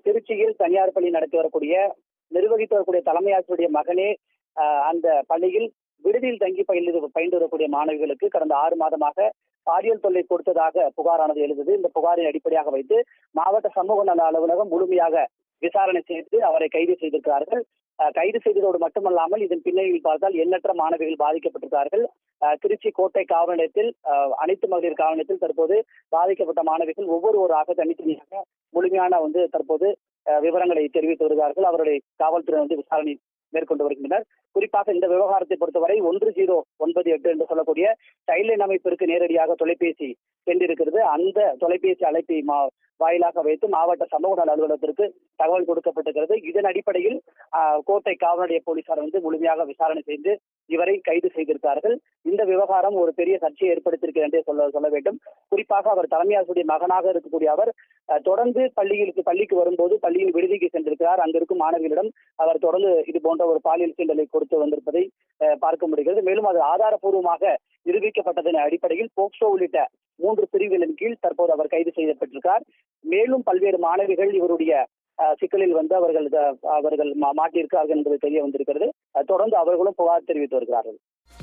திருச்சியில் தனியார் பள்ளி நடத்தி வரக்கூடிய நிர்வகித்து வரக்கூடிய தலைமை ஆசிரியருடைய மகனே அந்த பள்ளியில் விடுதியில் தங்கி பயின்று வரக்கூடிய மாணவிகளுக்கு கடந்த 6 மாதமாக பாலியல் தொல்லை கொடுத்ததாக புகாரானது எழுந்தது. இந்த புகாரின் அடிப்படையாக வைத்து மாவட்ட சமூக நல அலுவலகம் முழுமையாக விசாரணை செய்து அவரை கைது செய்திருக்கிறார்கள். கைது செய்ததோடு மட்டுமல்லாமல் இதன் பின்னணியில் பார்த்தால் எண்ணற்ற மாணவிகள் பாதிக்கப்பட்டிருக்கிறார்கள். திருச்சி கோட்டை காவல் நிலையத்தில் அனைத்து மகளிர் காவல் நிலையத்தில் தற்போது பாதிக்கப்பட்ட மாணவிகள் ஒவ்வொருவராக தனித்தனியாக முழுமையான தற்போது விவரங்களை தெரிவித்து வருகிறார்கள். அவருடைய காவல்துறை விசாரணை மேற்கொண்டு வருகின்றனர். குறிப்பாக இந்த விவகாரத்தை பொறுத்தவரை 1098 என்று சொல்லக்கூடிய சைல்ட்லைன் அமைப்பிற்கு நேரடியாக தொலைபேசி சென்றிருக்கிறது. அந்த தொலைபேசி அழைப்பை வாயிலாக வைத்து மாவட்ட சமூக நல அலுவலகத்திற்கு தகவல் கொடுக்கப்பட்டிருக்கிறது. இதன் அடிப்படையில் கோட்டை காவல் நிலைய போலீசார் முழுமையாக விசாரணை செய்து இவரை கைது செய்திருக்கிறார்கள். இந்த விவகாரம் ஒரு பெரிய சர்ச்சையை ஏற்படுத்தியிருக்கிறது என்றே சொல்ல வேண்டும். குறிப்பாக அவர் தலைமை ஆசிரியருடைய மகனாக இருக்கக்கூடிய அவர் தொடர்ந்து பள்ளிக்கு வரும்போது பள்ளியின் விடுதிக்கு சென்றிருக்கிறார். அங்கிருக்கும் மாணவிகளிடம் அவர் தொடர்ந்து இது போன்ற ஒரு பாலியல் சீண்டலை கொடுத்து வந்திருப்பதை பார்க்க முடிகிறது. மேலும் அது ஆதாரப்பூர்வமாக நிரூபிக்கப்பட்டதன் அடிப்படையில் போக்சோ உள்ளிட்ட 3 பிரிவுகளின் கீழ் தற்போது அவர் கைது செய்யப்பட்டிருக்கிறார். மேலும் பல்வேறு மாணவிகள் இவருடைய சிக்கலில் அவர்கள் மாட்டியிருக்கிறார்கள் என்பது தெரிய வந்திருக்கிறது. தொடர்ந்து அவர்களும் புகார் தெரிவித்து வருகிறார்கள்.